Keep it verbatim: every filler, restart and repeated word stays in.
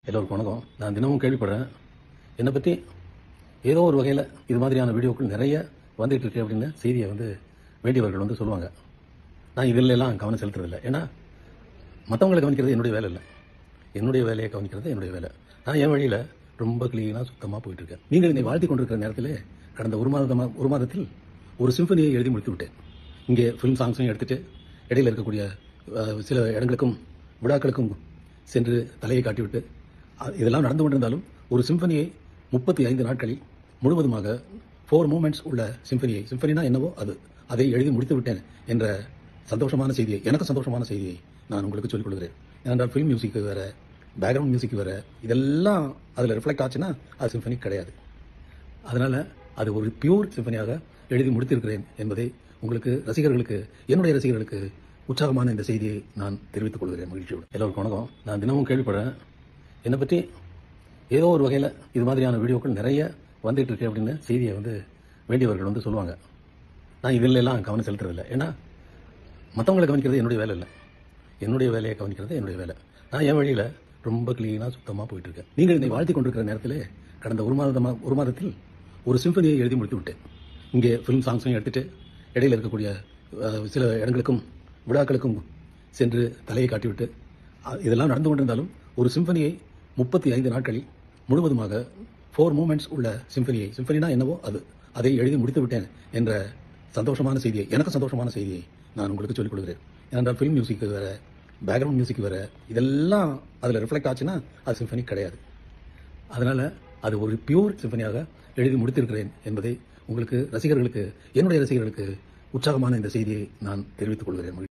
எல்லோருக்கும் வணக்கம். நான் தினமும் கேள்விப்படுறேன், என்னை பற்றி ஏதோ ஒரு வகையில் இது மாதிரியான வீடியோக்கள் நிறைய வந்துட்டு இருக்கு அப்படின்னு செய்தியை வந்து வேண்டியவர்கள் வந்து சொல்லுவாங்க. நான் இதில் எல்லாம் கவனம் செலுத்துறதில்லை. ஏன்னா மற்றவங்களை கவனிக்கிறது என்னுடைய வேலை இல்லை, என்னுடைய வேலையை கவனிக்கிறது என்னுடைய வேலை. நான் என் வழியில் ரொம்ப கிளீனாக சுத்தமாக போயிட்டு இருக்கேன். நீங்கள் என்னை வாழ்த்தி கொண்டிருக்கிற நேரத்தில் கடந்த ஒரு மாதமாக ஒரு மாதத்தில் ஒரு சிம்பனியை எழுதி முடித்து விட்டேன். இங்கே ஃபிலிம் சாங்ஸையும் எடுத்துகிட்டு இடையில் இருக்கக்கூடிய சில இடங்களுக்கும் விழாக்களுக்கும் சென்று தலையை காட்டிவிட்டு இதெல்லாம் நடந்து கொண்டிருந்தாலும் ஒரு சிம்பனியை முப்பத்தி ஐந்து நாட்களில் முழுவதுமாக ஃபோர் மூமெண்ட்ஸ் உள்ள சிம்பனியை, சிம்பனினா என்னவோ அது அதை எழுதி முடித்து விட்டேன் என்ற சந்தோஷமான செய்தியை, எனக்கு சந்தோஷமான செய்தியை நான் உங்களுக்கு சொல்லிக் கொள்கிறேன். ஏனென்றால் ஃபில்ம் மியூசிக்கு வேறு, பேக்ரவுண்ட் மியூசிக் வேறு, இதெல்லாம் அதில் ரிஃப்ளெக்ட் ஆச்சுன்னா அது சிம்பனி கிடையாது. அதனால் அது ஒரு பியூர் சிம்பனியாக எழுதி முடித்திருக்கிறேன் என்பதை உங்களுக்கு ரசிகர்களுக்கு, என்னுடைய ரசிகர்களுக்கு உற்சாகமான இந்த செய்தியை நான் தெரிவித்துக் கொள்கிறேன் மகிழ்ச்சியோடு. எல்லோருக்கும் வணக்கம். நான் தினமும் கேள்விப்படுறேன், என்னை பற்றி ஏதோ ஒரு வகையில் இது மாதிரியான வீடியோக்கள் நிறைய வந்துட்டு இருக்கு அப்படின்னு செய்தியை வந்து வேண்டியவர்கள் வந்து சொல்லுவாங்க. நான் இதில் எல்லாம் கவனம் செலுத்துறதில்லை. ஏன்னா மற்றவங்களை கவனிக்கிறது என்னுடைய வேலை இல்லை, என்னுடைய வேலையை கவனிக்கிறது என்னுடைய வேலை. நான் என் வழியில் ரொம்ப கிளீனாக சுத்தமாக போயிட்டு இருக்கேன். நீங்கள் என்னை வாழ்த்தி கொண்டிருக்கிற நேரத்தில் கடந்த ஒரு மாதமாக ஒரு மாதத்தில் ஒரு சிம்பனியை எழுதி முடித்து விட்டேன். இங்கே ஃபிலிம் சாங்ஸையும் எடுத்துகிட்டு இடையில் இருக்கக்கூடிய சில இடங்களுக்கும் விழாக்களுக்கும் சென்று தலையை காட்டிவிட்டு இதெல்லாம் நடந்து கொண்டிருந்தாலும் ஒரு சிம்பனியை முப்பத்தி ஐந்து நாட்களில் முழுவதுமாக ஃபோர் மூமெண்ட்ஸ் உள்ள சிம்பனியை, சிம்பனினா என்னவோ அது அதை எழுதி முடித்து விட்டேன் என்ற சந்தோஷமான செய்தியை, எனக்கு சந்தோஷமான செய்தியை நான் உங்களுக்கு சொல்லிக் கொள்கிறேன். ஏனென்றால் ஃபில்ம் மியூசிக் வேறு, பேக்ரவுண்ட் மியூசிக் வேறு, இதெல்லாம் அதில் ரிஃப்ளெக்ட் ஆச்சுன்னா அது சிம்பனி கிடையாது. அதனால் அது ஒரு பியூர் சிம்பனியாக எழுதி முடித்திருக்கிறேன் என்பதை உங்களுக்கு ரசிகர்களுக்கு, என்னுடைய ரசிகர்களுக்கு உற்சாகமான இந்த செய்தியை நான் தெரிவித்துக் கொள்கிறேன்.